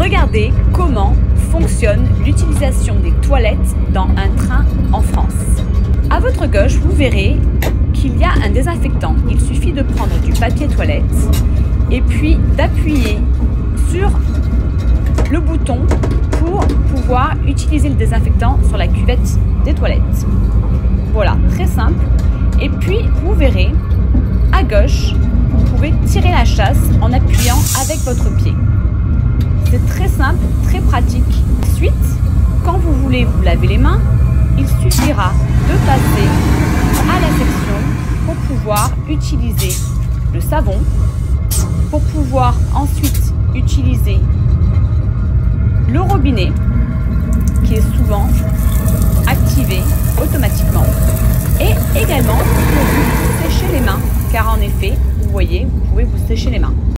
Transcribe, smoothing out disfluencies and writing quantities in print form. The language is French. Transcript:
Regardez comment fonctionne l'utilisation des toilettes dans un train en France. À votre gauche, vous verrez qu'il y a un désinfectant. Il suffit de prendre du papier toilette et puis d'appuyer sur le bouton pour pouvoir utiliser le désinfectant sur la cuvette des toilettes. Voilà, très simple. Et puis, vous verrez, à gauche, vous pouvez tirer la chasse en appuyant avec votre pied. C'est très simple, très pratique. Ensuite, quand vous voulez vous laver les mains, il suffira de passer à la section pour pouvoir utiliser le savon, pour pouvoir ensuite utiliser le robinet qui est souvent activé automatiquement et également pour vous sécher les mains car en effet, vous voyez, vous pouvez vous sécher les mains.